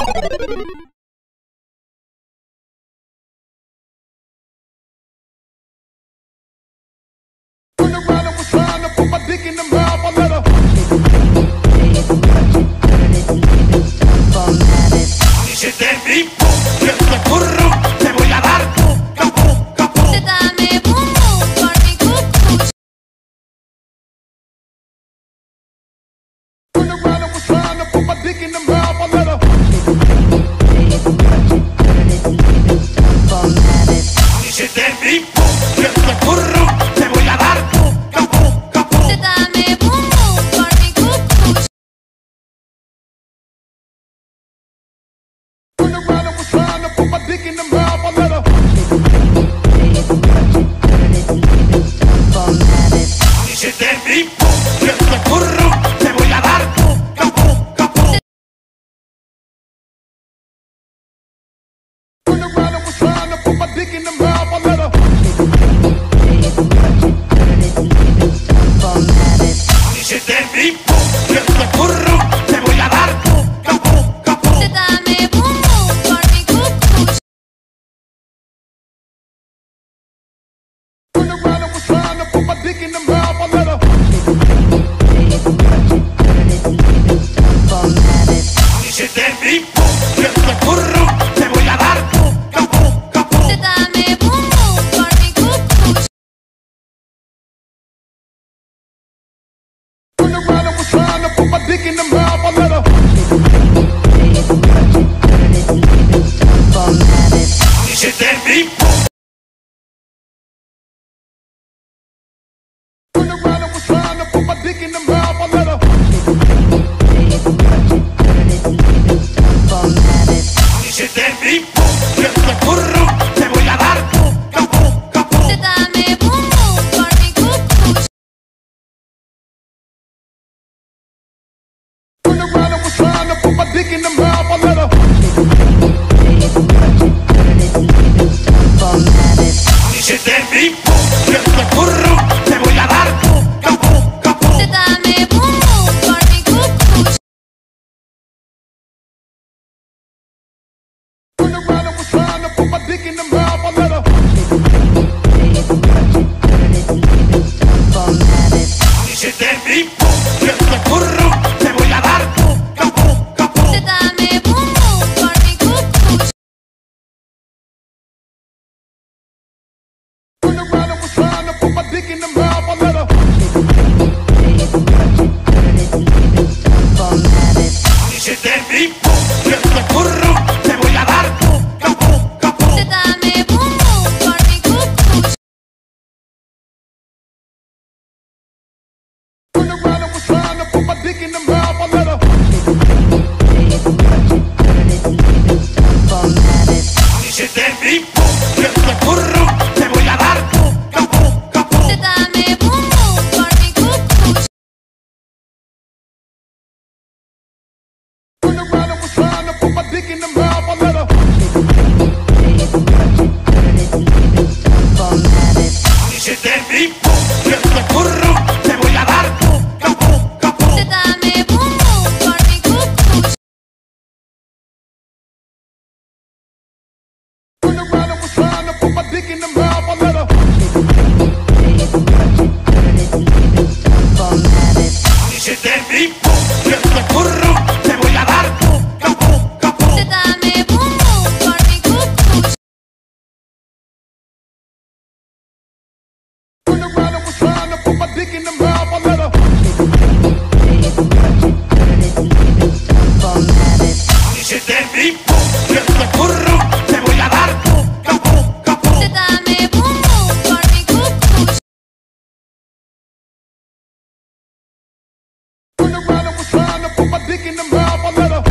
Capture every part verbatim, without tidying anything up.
Turn around and was trying to put my dick in the mouth. I let her. Si te vi, yo te curro, te voy a dar tu capu, capu. Dame boom boom por mi cucu. Turn around and was trying to put my dick in the mouth. I let her. Si te vi, yo te curro, te voy a dar tu capu, capu. Dame boom boom por mi cucu. Turn around and was trying to put my dick in the mouth. I let her. Si te vi, yo te curro, te voy a dar tu capu, capu. Turn around and was trying to put my dick in the mouth. I let her. Si te vi, yo te curro, te voy a dar tu capu, capu. Dame boom boom por mi cucu. Turn around and was trying to put my dick in the mouth. I let her. Si te vi, yo te curro, te voy a dar tu capu, capu. Dame boom boom por mi cucu. Turn around and was trying to put my dick in the mouth. I let her. Si te vi, Turn around and was trying to put my dick in the mouth. I let her. si te vi, yo te curro, te voy a dar tu capu, capu. Dame boom boom por mi cucu. Turn around and was trying to put my dick in the mouth. I let her. Si te vi, yo te curro, te voy a dar tu capu, capu. Dame boom boom por mi cucu. Turn around and was trying to put my dick in the mouth. I let her. Si te vi, yo te curro, te voy a dar tu capu, capu. Dame boom boom por mi cucu. Turn around and was trying to put my dick in the mouth. I let her. Si te vi, yo te curro, te voy a dar tu capu, capu. Dame boom boom por mi cucu. Turn around and was trying to put my dick in the mouth. I let her. Si te vi, yo te curro, te voy a dar tu capu, capu. Dame boom boom por mi cucu. Turn around and was trying to put my dick in the mouth. I let her. Si te vi, yo te curro, te voy a dar tu capu, capu. Dame boom boom por mi cucu. Turn around and was trying to put my dick in the mouth. I let her. Si te vi, yo te curro, te voy a dar tu capu, capu. Dame boom boom por mi cucu. Turn around and was trying to put my dick in the mouth. I let her. Si te vi, yo te curro, te voy a dar tu capu, capu. Dame boom boom por mi cucu. Turn around and was trying to put my dick in the mouth. I let her.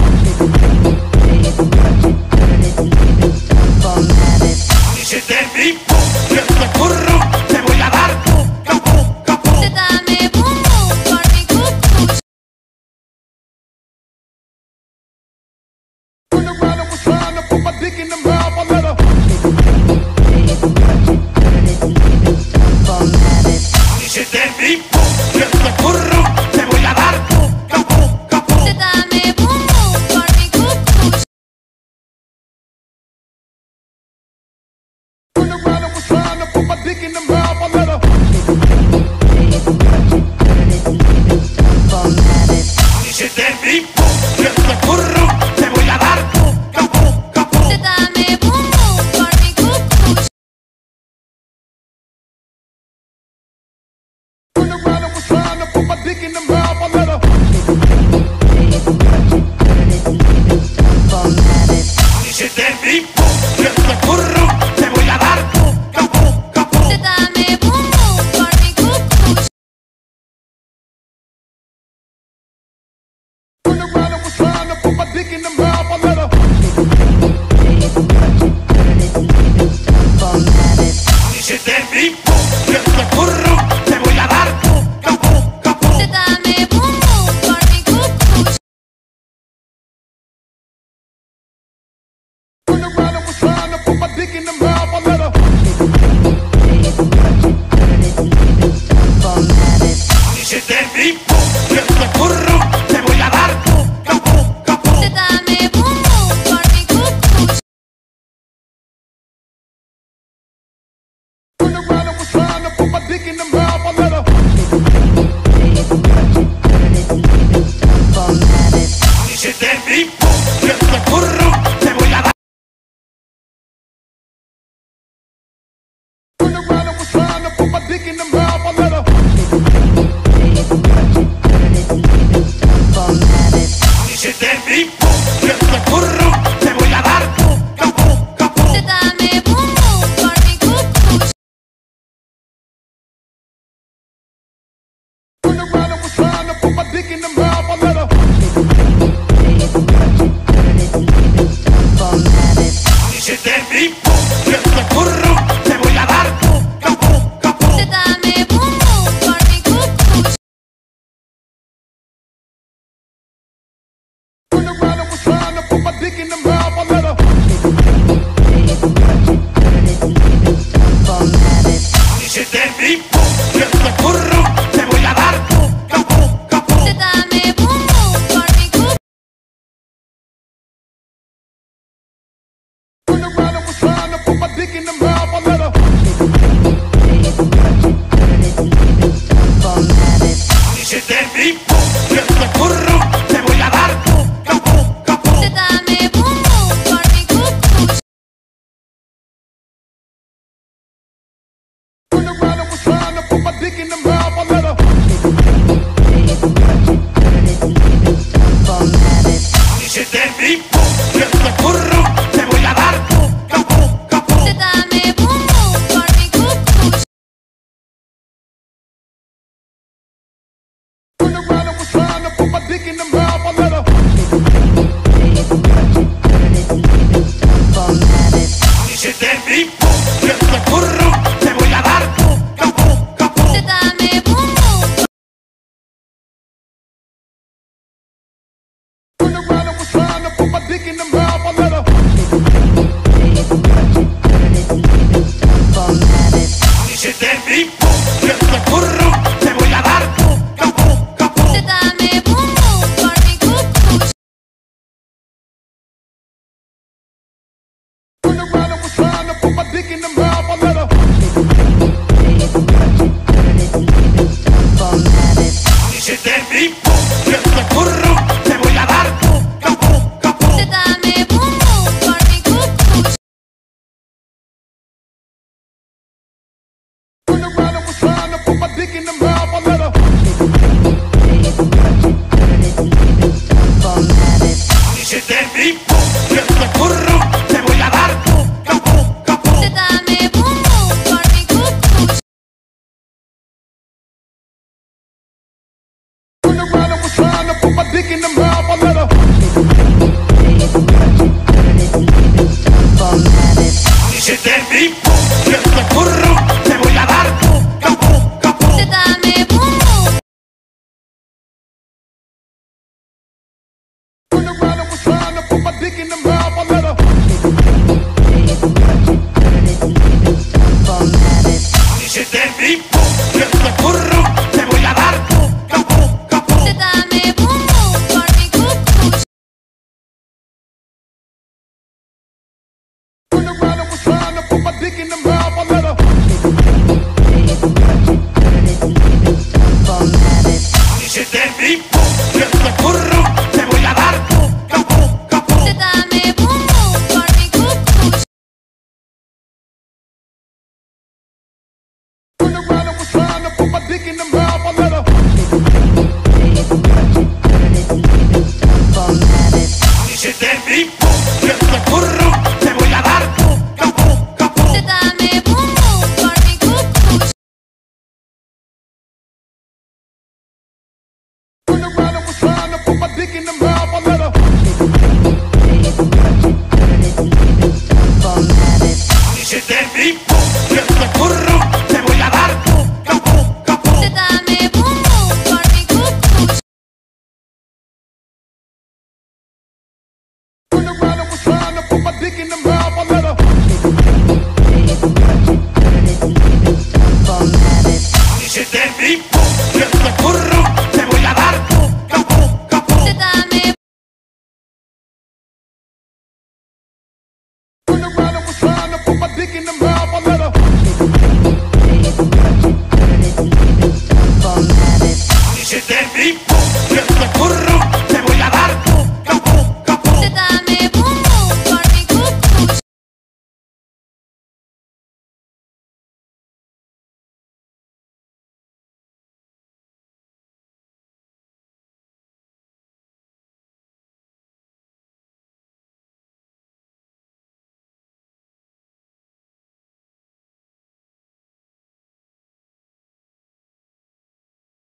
Si te vi, yo te curro, te voy a dar tu capu, capu. Dame boom boom por mi cucu. Turn around and was trying to put my dick in the mouth. I let her. Si te vi, yo te curro, te voy a dar tu capu, capu. Dame boom boom por mi cucu. de mi curru, te voy a dar capú, capú. Dame boom boom por mi cucush. Turn around and was trying to put my dick in the mouth. I let her. Dice de mi curru, te voy a dar capú, capú. Dame boom boom por mi cucush. Turn around and was trying to put my dick in the mouth. I let her. Dice de mi curru, te voy a dar capú, capú. Dame boom boom por mi cucush. Turn around and was trying to put my dick in the mouth. I let her. Dice de mi curru, te voy a dar capú, capú. Dame boom boom por mi cucush. Turn around and was trying to put my dick in the mouth. I let her. Dice de mi curru, te voy a dar. Turn around and was trying to put my dick in the mouth. I let her. Dice de mi curru, te voy a dar capú, capú. Dame boom boom por mi cucush. Turn around and was trying to put my dick in the mouth. I let her. Dice de mi curru, te voy a dar capú, capú. Dame boom boom por mi cucush. Turn around and was trying to put my dick in the mouth. I let her. Dice de mi curru, te voy a dar capú, capú. Dame boom boom por mi cucush. Turn around and was trying to put my dick in the mouth. I let her. Dice de mi curru, te voy a dar capú, capú. Dame boom boom por mi cucush. Turn around and was trying to put my dick in the mouth. I let her. Dice de mi curru, te voy a dar capú, capú. Dame boom boom por mi cucush. Turn around and was trying to put my dick in the mouth. I let her. Dice de mi curru, te voy a dar capú, capú. Dame boom boom. Turn around and was trying to put my dick in the mouth. I let her. Dice de mi curru, te voy a dar capú, capú. Dame boom boom por mi cucush. Turn around and was trying to put my dick in the mouth. I let her. Dice de mi curru, te voy a dar capú, capú. Dame boom boom por mi cucush. Turn around and was trying to put my dick in the mouth. I let her. Dice de mi curru, te voy a dar capú, capú. Dame boom boom por mi cucush. Turn around and was trying to put my dick in the mouth. I let her. Dice de mi curru, te voy a dar capú, capú. Dame boom boom. Turn around and was trying to put my dick in the mouth. I let her. Dice de mi curru, te voy a dar capú, capú. Dame boom boom por mi cucush. mouth, I let her. Y si te vi, pum, que te curro, te voy a dar pum, capum, capum. Dame boom boom por mi cucush. Turn around and was trying to put my dick in the mouth, I let her. Y si te vi, pum, que te curro, te voy a dar pum, capum, capum. Dame Turn around and was trying to put my dick in the mouth, I let her. Y si te vi, pum, que te curro, te voy a dar pum, capum, capum. dame